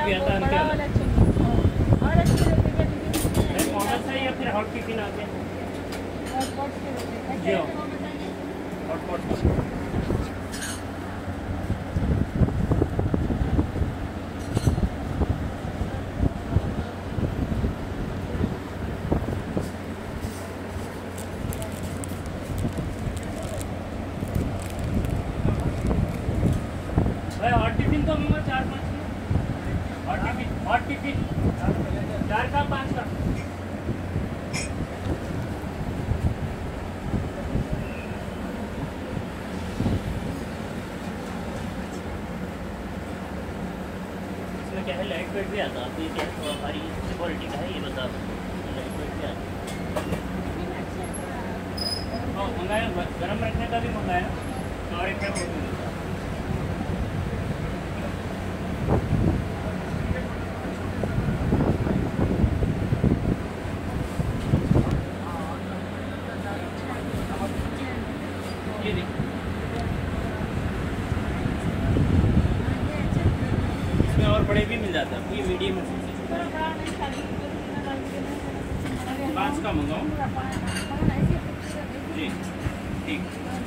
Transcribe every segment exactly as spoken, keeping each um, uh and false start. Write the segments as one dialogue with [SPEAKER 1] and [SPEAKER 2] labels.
[SPEAKER 1] Plate भी आता है उनके
[SPEAKER 2] वाला चाहिए और अच्छे लगेगा दीदी।
[SPEAKER 1] मॉडल से या फिर हॉट टिफिन आते हैं?
[SPEAKER 2] हॉट पॉट के होते
[SPEAKER 1] जी
[SPEAKER 2] हैं।
[SPEAKER 1] हाँ।
[SPEAKER 2] बताइए
[SPEAKER 1] हॉट पॉट भाई हॉट टिफिन तो मंगा चार पाँच हॉट टिफिन हॉट टिफिन चार का पाँच का। इसमें क्या है लाइट वेट भी आता है, ये क्या है थोड़ा भारी क्वालिटी का है, ये बता लाइट वेट भी आता है। हाँ मंगाया, गर्म रखने का भी मंगाया और एक है वो भी। ये देखिए इसमें और बड़े भी मिल जाता है, ये मीडियम है। पाँच का मंगाऊँ? जी ठीक।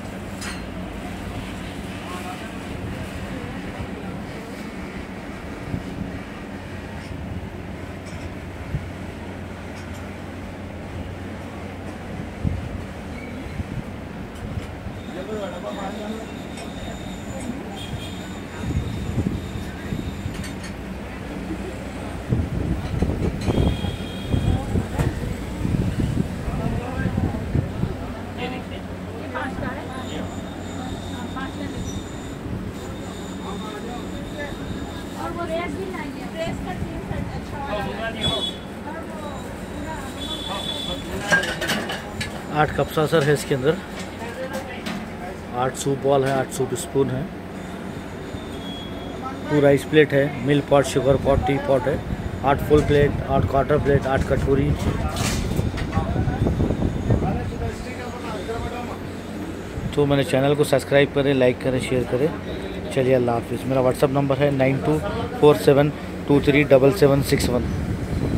[SPEAKER 3] आठ कप सर है इसके अंदर, आठ सूप बॉल है, आठ सूप स्पून है, टू राइस प्लेट है, milk pot, sugar pot, tea pot है, आठ फुल प्लेट, आठ क्वार्टर प्लेट, आठ कटोरी। तो मेरे चैनल को सब्सक्राइब करें, लाइक करें, शेयर करें। चलिए अल्लाह हाफिज़। मेरा व्हाट्सअप नंबर है nine two four seven two three double seven six one.